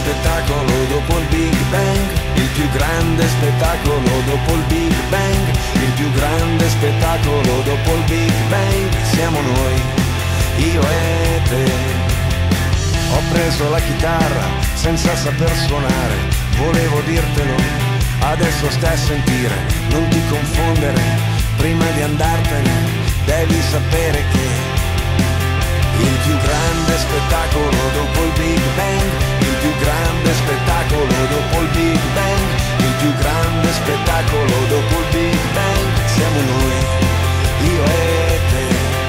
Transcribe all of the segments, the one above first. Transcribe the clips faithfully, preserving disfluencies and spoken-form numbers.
spettacolo dopo il Big Bang, il più grande spettacolo dopo il Big Bang, il più grande spettacolo dopo il Big Bang, siamo noi, io e te. Ho preso la chitarra senza saper suonare, volevo dirtelo, adesso stai a sentire, non ti confondere, prima di andartene devi sapere che il più grande spettacolo dopo il Big Bang, il più grande spettacolo dopo il Big Bang, il più grande spettacolo dopo il Big Bang, siamo noi, io e te.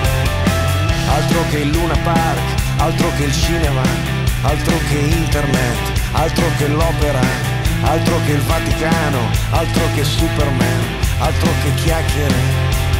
Altro che il Luna Park, altro che il cinema, altro che internet, altro che l'opera, altro che il Vaticano, altro che Superman, altro che chiacchiere.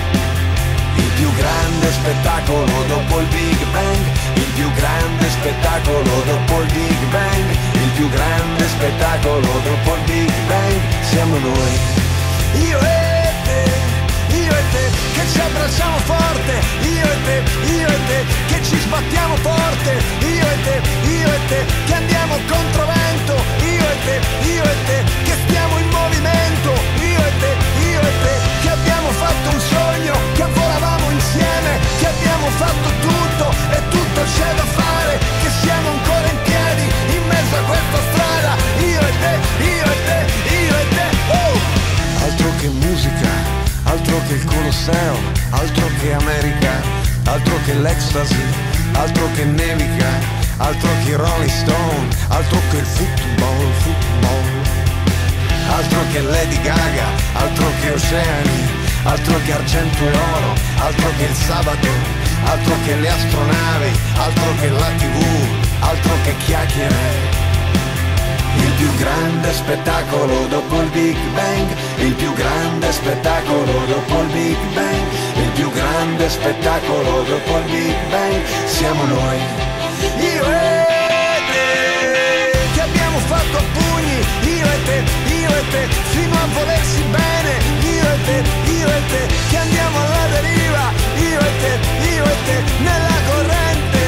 Il più grande spettacolo dopo il Big Bang, il più grande spettacolo dopo il Big Bang, il più grande spettacolo dopo il Big Bang, siamo noi, io e te, io e te, che ci abbracciamo forte, io e te, io e te, che ci sbattiamo forte, io e te, io e te, che andiamo controvento, io e te, io e te, che stiamo in movimento, io e te, io e te, che abbiamo fatto un sogno, che volavamo insieme, che abbiamo fatto tutto e tutto c'è da fare, che siamo ancora in piedi in mezzo a questa strada, io e te, io e te, io e te, uh! Altro che musica, altro che il Colosseo, altro che America, altro che l'ecstasy, altro che nevica, altro che Rolling Stone, altro che il football, football, altro che Lady Gaga, altro che oceani, altro che argento e oro, altro che il sabato, altro che le astronavi, altro che la tivù, altro che chiacchiere. Il più grande spettacolo dopo il Big Bang, il più grande spettacolo dopo il Big Bang, il più grande spettacolo dopo il Big Bang, siamo noi, io e te, che abbiamo fatto a pugni, io e te, io e te, fino a volersi bene, io e te, io e te, che andiamo alla deriva, io e te, io e te, nella corrente,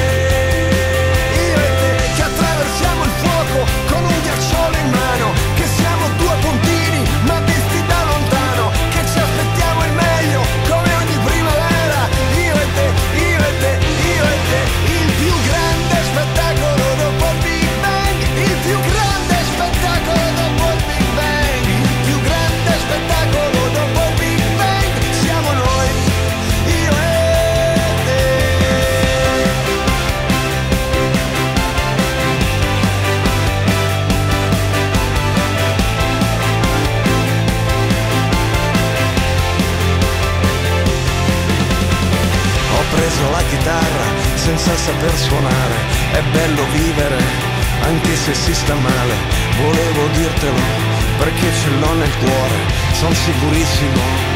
io e te, che attraversiamo il fuoco con un ghiacciolo in mano, che siamo due puntini ma visti da lontano, che ci aspettiamo il meglio come ogni primavera, io e te, io e te, io e te, il più grande spettacolo dopo il Big Bang, il più grande spettacolo dopo il Big Bang, il più grande spettacolo dopo il Big Bang, siamo noi, io e te. Ho preso la chitarra senza saper suonare, è bello vivere anche se si sta male, volevo dirtelo perché ce l'ho nel cuore, son sicurissimo